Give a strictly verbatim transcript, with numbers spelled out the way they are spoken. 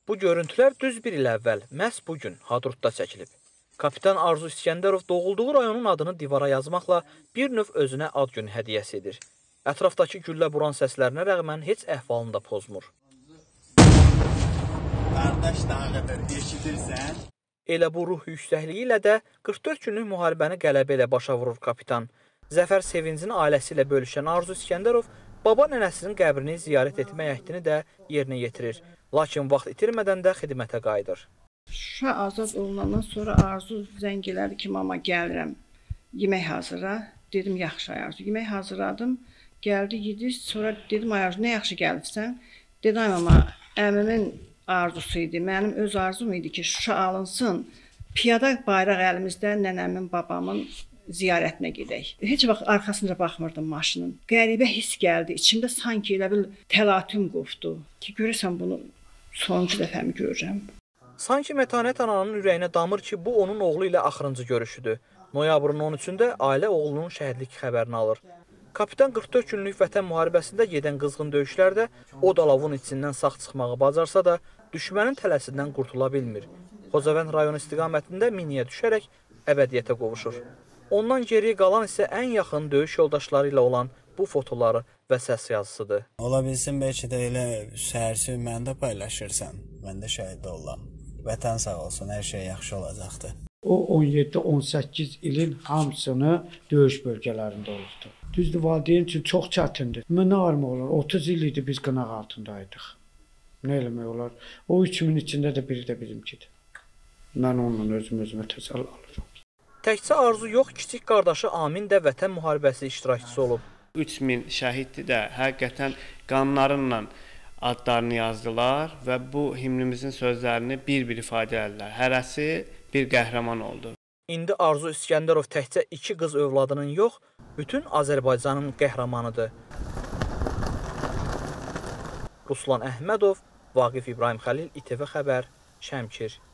Bu görüntülər düz bir il əvvəl, məhz bugün Hadrutda çəkilib. Kapitan Arzu İskəndərov doğulduğu rayonun adını divara yazmaqla bir növ özünə ad günü hədiyyəsi edir. Ətrafdakı güllə buran səslərinə rəğmən heç əhvalını da pozmur. Qardaş daha qədər eşidirsən? Elə bu ruh yüksəkliyi ilə də qırx dörd günlük müharibəni qələbə ilə başa vurur kapitan. Zəfər sevincini ailəsi ilə bölüşən Arzu İskəndərov baba nənəsinin qəbrini ziyarət etmək əhdini də yerinə yetirir. Lakin vaxt itirmədən də xidmətə qayıdır. Şuşa azad olunandan sonra Arzu zəng elədi ki, mama gəlirəm, yemək hazırla. Dedim, yaxşı Arzu, yemək hazırladım. Gəldi, yedi, sonra dedim, Arzu, nə yaxşı gəlibsən? Dedi, ay mama, əmimin arzusu idi, mənim öz arzum idi ki, Şuşa alınsın, piyada bayraq əlimizdə nənəmin, babamın ziyarətinə gedək. Heç vaxt arxasınca baxmırdım maşının. Qəribə hiss gəldi, içimdə sanki elə bil təlatüm qopdu ki, görəsən bunu sonuncu dəfəmi görürəm. Sanki Mətanət ananın ürəyinə damır ki, bu onun oğlu ilə axırıncı görüşüdür. Noyabrın on üçündə ailə oğlunun şəhidlik xəbərini alır. Kapitan qırx dörd günlük vətən müharibəsində gedən qızğın döyüşlərdə o dalavun içindən sağ çıxmağı bacarsa da, düşmənin tələsindən qurtula bilmir. Xocavənd rayonu istiqamətində miniyə düşərək əbədiyyətə qovuşur. Ondan geriyə qalan isə ən yaxın döyüş yoldaşları ilə olan bu fotoları və səs yazısıdır. Ola bilsin, bəlkə də elə səhərsi mən də paylaşırsan. Mən də şəhid olam. Vətən sağ olsun, hər şey yaxşı olacaqdır. O on yeddi on səkkiz ilin hamısını döyüş bölgələrində olubdur. Düzdür, valideyn üçün çox çətindir. Nə armı olur? otuz il idi biz qınaq altındaydıq. Nə eləmək olar? O üç min içində də biri də bizimkidir. Mən onunla özüm özümə təsəlli alıram. Təkcə Arzu yox, kiçik qardaşı Amin də vətən müharibəsi iştirakçısı olub. üç min şəhiddir də həqiqətən qanlarınla adlarını yazdılar və bu himnimizin sözlərini bir-bir ifadə edirlər. Hərəsi bir qəhrəman oldu. İndi Arzu İskəndərov təkcə iki qız övladının yox, bütün Azərbaycanın qəhrəmanıdır. Ruslan Əhmədov, Vaqif İbrahim Xəlil, İTV Xəbər, Şəmkir.